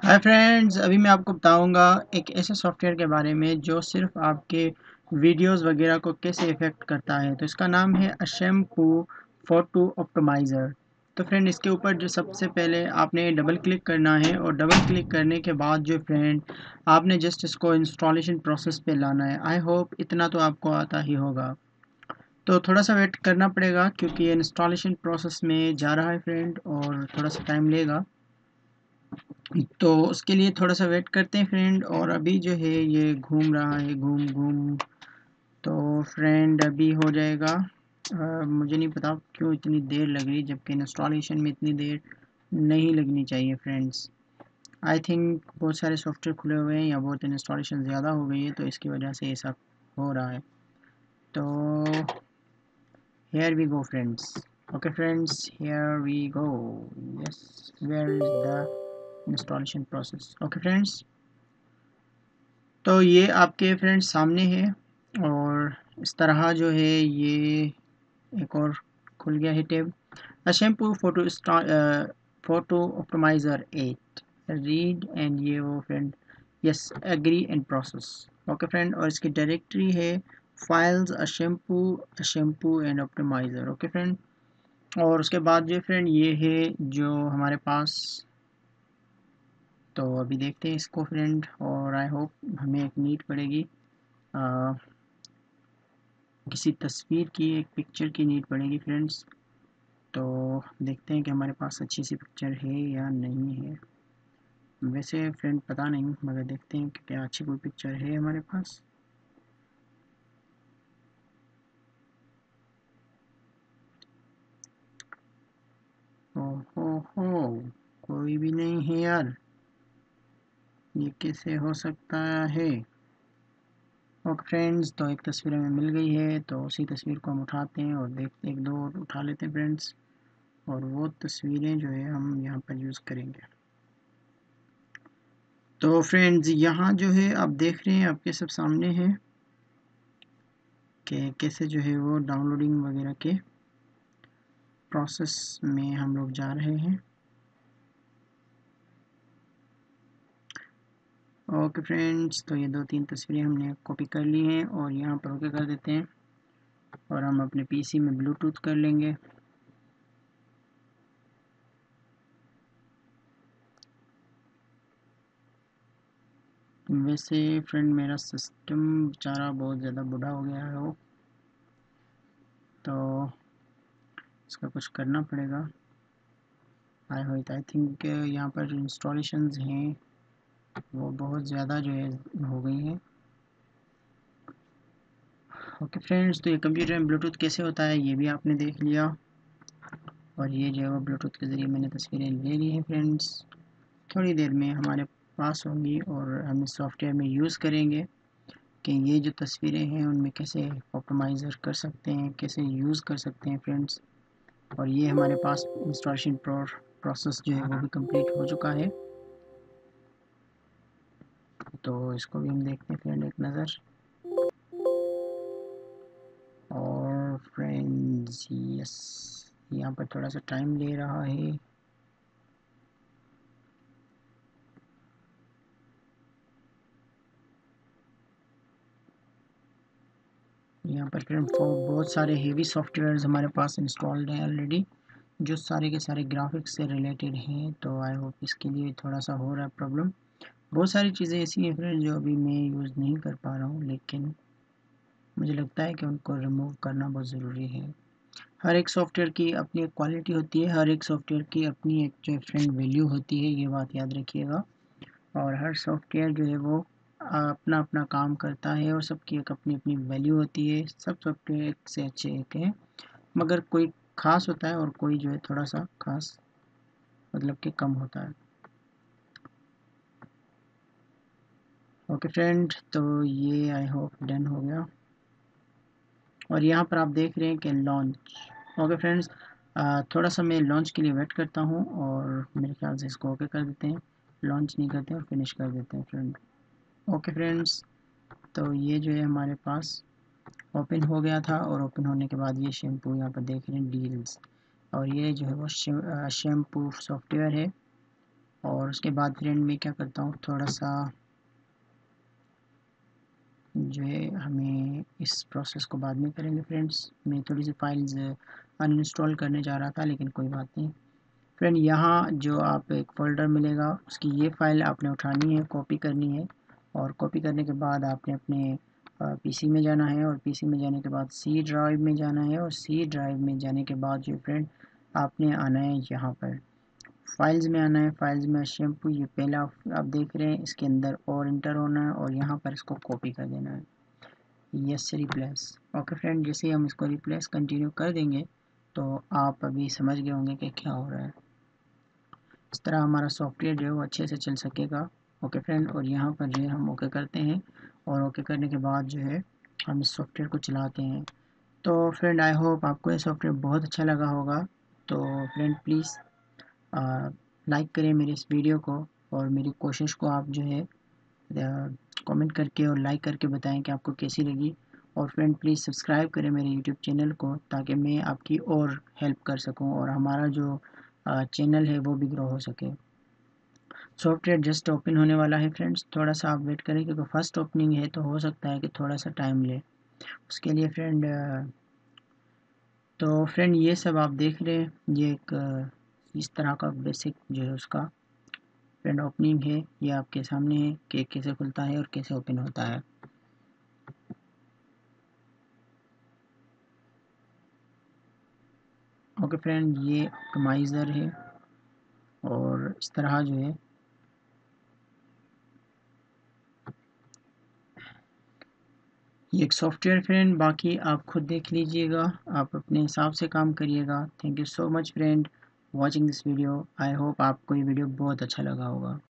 Hi friends, अभी मैं आपको बताऊंगा एक ऐसे सॉफ्टवेयर के बारे में जो सिर्फ आपके वीडियोस वगैरह को कैसे इफ़ेक्ट करता है। तो इसका नाम है अशैम्पू फोटो ऑप्टिमाइज़र। तो फ्रेंड, इसके ऊपर जो सबसे पहले आपने डबल क्लिक करना है और डबल क्लिक करने के बाद जो फ्रेंड आपने जस्ट इसको इंस्टॉलेशन प्रोसेस पे लाना है। आई होप इतना तो आपको आता ही होगा। तो थोड़ा सा वेट करना पड़ेगा क्योंकि ये इंस्टॉलेशन प्रोसेस में जा रहा है फ्रेंड, और थोड़ा सा टाइम लेगा। तो उसके लिए थोड़ा सा वेट करते हैं फ्रेंड। और अभी जो है ये घूम रहा है, घूम घूम। तो फ्रेंड अभी हो जाएगा। मुझे नहीं पता क्यों इतनी देर लग रही, जबकि इंस्टॉलेशन में इतनी देर नहीं लगनी चाहिए फ्रेंड्स। आई थिंक बहुत सारे सॉफ्टवेयर खुले हुए हैं या बहुत इंस्टॉलेशन ज़्यादा हो गई है, तो इसकी वजह से ऐसा हो रहा है। तो here we go friends. Okay friends, here we go. Yes, where is the installation process? Okay friends, तो ये आपके फ्रेंड्स सामने है। और इस तरह जो है ये एक और खुल गया है tab. Shampoo Photo Optimizer 8 read and ये वो friend. Yes, agree and process. Okay friend, और इसकी डायरेक्टरी है files Shampoo and Optimizer. Okay friend, और उसके बाद जो फ्रेंड ये है जो हमारे पास। तो अभी देखते हैं इसको फ्रेंड, और आई होप हमें एक नीड पड़ेगी, किसी तस्वीर की, एक पिक्चर की नीड पड़ेगी फ्रेंड्स। तो देखते हैं कि हमारे पास अच्छी सी पिक्चर है या नहीं है। वैसे फ्रेंड पता नहीं, मगर देखते हैं कि क्या अच्छी कोई पिक्चर है हमारे पास। ओहो हो, कोई भी नहीं है यार, ये कैसे हो सकता है। ओके फ्रेंड्स, तो एक तस्वीर हमें मिल गई है, तो उसी तस्वीर को हम उठाते हैं और देखते, एक दो और उठा लेते हैं फ्रेंड्स। और वो तस्वीरें जो है हम यहाँ पर यूज़ करेंगे। तो फ्रेंड्स, यहाँ जो है आप देख रहे हैं, आपके सब सामने है कि कैसे जो है वो डाउनलोडिंग वगैरह के प्रोसेस में हम लोग जा रहे हैं। ओके फ्रेंड्स, तो ये दो तीन तस्वीरें हमने कॉपी कर ली हैं और यहाँ पर ओके कर देते हैं। और हम अपने पीसी में ब्लूटूथ कर लेंगे। वैसे फ्रेंड मेरा सिस्टम बेचारा बहुत ज़्यादा बूढ़ा हो गया है वो, तो इसका कुछ करना पड़ेगा। आई थिंक यहाँ पर इंस्टॉलेशंस हैं वो बहुत ज़्यादा जो है हो गई हैं। ओके फ्रेंड्स, तो ये कंप्यूटर में ब्लूटूथ कैसे होता है ये भी आपने देख लिया। और ये जो है वो ब्लूटूथ के ज़रिए मैंने तस्वीरें ले ली हैं फ्रेंड्स। थोड़ी देर में हमारे पास होंगी और हम इस सॉफ्टवेयर में यूज़ करेंगे कि ये जो तस्वीरें हैं उनमें कैसे ऑप्टिमाइज़र कर सकते हैं, कैसे यूज़ कर सकते हैं फ्रेंड्स। और ये हमारे पास इंस्टॉलेशन प्रोसेस जो है वो भी कंप्लीट हो चुका है। तो इसको भी हम देखते हैं फ्रेंड एक नज़र। और फ्रेंड्स यस, यहाँ पर थोड़ा सा टाइम ले रहा है। यहाँ पर फ्रेंड बहुत सारे हेवी सॉफ्टवेयर्स हमारे पास इंस्टॉल्ड हैं ऑलरेडी, जो सारे के सारे ग्राफिक्स से रिलेटेड हैं। तो आई होप इसके लिए थोड़ा सा हो रहा है प्रॉब्लम। बहुत सारी चीज़ें ऐसी हैं फ्रेंड जो अभी मैं यूज़ नहीं कर पा रहा हूँ, लेकिन मुझे लगता है कि उनको रिमूव करना बहुत ज़रूरी है। हर एक सॉफ्टवेयर की अपनी एक क्वालिटी होती है, हर एक सॉफ्टवेयर की अपनी एक जो फ्रेंड वैल्यू होती है, ये बात याद रखिएगा। और हर सॉफ्टवेयर जो है वो अपना अपना काम करता है और सबकी एक अपनी अपनी वैल्यू होती है। सब सॉफ्टवेयर एक से अच्छे एक हैं, मगर कोई ख़ास होता है और कोई जो है थोड़ा सा ख़ास मतलब कि कम होता है। ओके फ्रेंड, तो ये आई होप डन हो गया। और यहाँ पर आप देख रहे हैं कि लॉन्च। ओके फ्रेंड्स, थोड़ा सा मैं लॉन्च के लिए वेट करता हूँ और मेरे ख्याल से इसको ओके कर देते हैं। लॉन्च नहीं करते और फिनिश कर देते हैं फ्रेंड। ओके फ्रेंड्स, तो ये जो है हमारे पास ओपन हो गया था, और ओपन होने के बाद ये शैम्पू यहाँ पर देख रहे हैं डील्स। और ये जो है वो शैम्पू सॉफ्टवेयर है। और उसके बाद फ्रेंड मैं क्या करता हूँ, थोड़ा सा जो है हमें इस प्रोसेस को बाद में करेंगे फ्रेंड्स। मैं थोड़ी सी फाइल्स अनइंस्टॉल करने जा रहा था, लेकिन कोई बात नहीं फ्रेंड। यहाँ जो आप एक फ़ोल्डर मिलेगा, उसकी ये फ़ाइल आपने उठानी है, कॉपी करनी है, और कॉपी करने के बाद आपने अपने पीसी में जाना है, और पीसी में जाने के बाद सी ड्राइव में जाना है, और सी ड्राइव में जाने के बाद जो फ्रेंड आपने आना है यहाँ पर फाइल्स में आना है। फाइल्स में शैम्पू ये पहला आप देख रहे हैं, इसके अंदर और इंटर होना है, और यहाँ पर इसको कॉपी कर देना है, यस रिप्लेस। ओके फ्रेंड, जैसे ही हम इसको रिप्लेस कंटिन्यू कर देंगे तो आप अभी समझ गए होंगे कि क्या हो रहा है। इस तरह हमारा सॉफ्टवेयर जो है वो अच्छे से चल सकेगा। ओके फ्रेंड, और यहाँ पर जो है हम ओके करते हैं, और ओके करने के बाद जो है हम इस सॉफ्टवेयर को चलाते हैं। तो फ्रेंड आई होप आपको ये सॉफ्टवेयर बहुत अच्छा लगा होगा। तो फ्रेंड प्लीज़ लाइक करें मेरे इस वीडियो को, और मेरी कोशिश को आप जो है कमेंट करके और लाइक करके बताएं कि आपको कैसी लगी। और फ्रेंड प्लीज़ सब्सक्राइब करें मेरे यूट्यूब चैनल को, ताकि मैं आपकी और हेल्प कर सकूं, और हमारा जो चैनल है वो भी ग्रो हो सके। सॉफ्टवेयर जस्ट ओपन होने वाला है फ्रेंड्स, थोड़ा सा आप वेट करें, क्योंकि फर्स्ट ओपनिंग है तो हो सकता है कि थोड़ा सा टाइम ले। उसके लिए फ्रेंड तो फ्रेंड ये सब आप देख रहे हैं, ये एक इस तरह का बेसिक जो है उसका फ्रेंड ओपनिंग है, ये आपके सामने है कि कैसे खुलता है और कैसे ओपन होता है। ओके फ्रेंड, ये ऑप्टिमाइज़र है, और इस तरह जो है ये एक सॉफ्टवेयर फ्रेंड, बाकी आप खुद देख लीजिएगा, आप अपने हिसाब से काम करिएगा। Thank you so much friend watching this video. I hope आपको ये वीडियो बहुत अच्छा लगा होगा।